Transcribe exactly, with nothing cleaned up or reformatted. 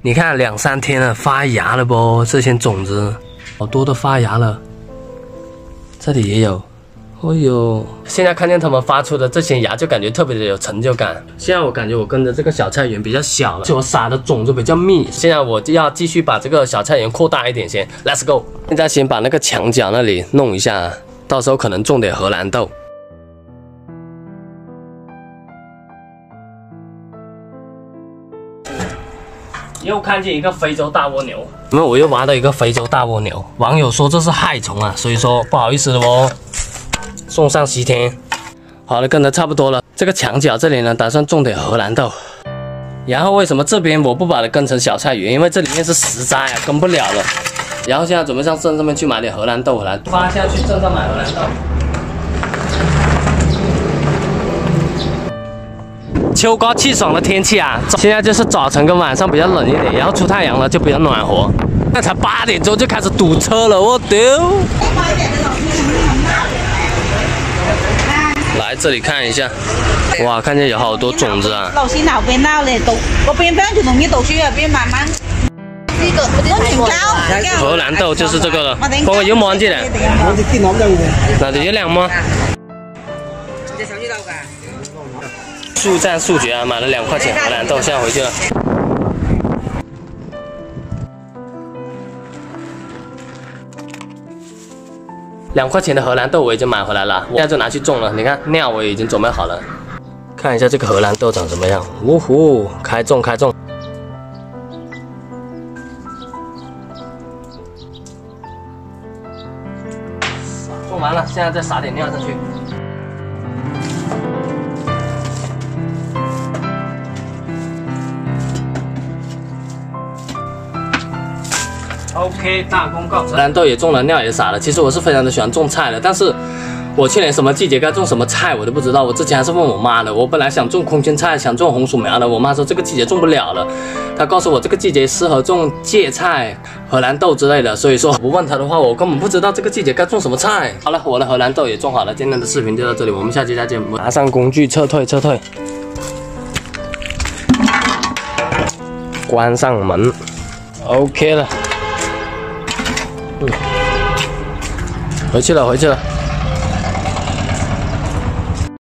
你看两三天了，发芽了不？这些种子，好多都发芽了。这里也有，哦呦！现在看见它们发出的这些芽，就感觉特别的有成就感。现在我感觉我跟着这个小菜园比较小了，就我撒的种子比较密。现在我就要继续把这个小菜园扩大一点先 ，Let's go！ 现在先把那个墙角那里弄一下，到时候可能种点荷兰豆。 又看见一个非洲大蜗牛，那我又挖到一个非洲大蜗牛。网友说这是害虫啊，所以说不好意思了哦，送上西天。好了，跟的差不多了。这个墙角这里呢，打算种点荷兰豆。然后为什么这边我不把它耕成小菜园？因为这里面是实栽啊，耕不了了。然后现在准备上镇上面去买点荷兰豆回来，发下去镇上买荷兰豆。 秋高气爽的天气啊，现在就是早晨跟晚上比较冷一点，然后出太阳了就比较暖和。那才八点钟就开始堵车了，我丢！来这里看一下，哇，看见有好多种子啊。 老師鬧邊鬧嚟讀，我邊邊就同你讀書入邊慢慢。呢個安全膠。 荷蘭豆就是這個了，嗰個要望住嚟。我哋見到就嘅。嗱，你要兩嗎？你手指豆㗎。 速战速决啊！买了两块钱荷兰豆，现在回去了。两块钱的荷兰豆我已经买回来了，现在就拿去种了。你看料我已经准备好了，看一下这个荷兰豆长什么样。呜呼，开种开种。种完了，现在再撒点料上去。 OK， 大功告成。荷兰豆也种了，料也撒了。其实我是非常的喜欢种菜的，但是我去年什么季节该种什么菜我都不知道。我之前还是问我妈的。我本来想种空心菜，想种红薯苗的，我妈说这个季节种不了了。她告诉我这个季节适合种芥菜、荷兰豆之类的。所以说不问她的话，我根本不知道这个季节该种什么菜。好了，我的荷兰豆也种好了。今天的视频就到这里，我们下期再见。拿上工具，撤退，撤退。关上门 ，OK 了。 嗯，回去了，回去了。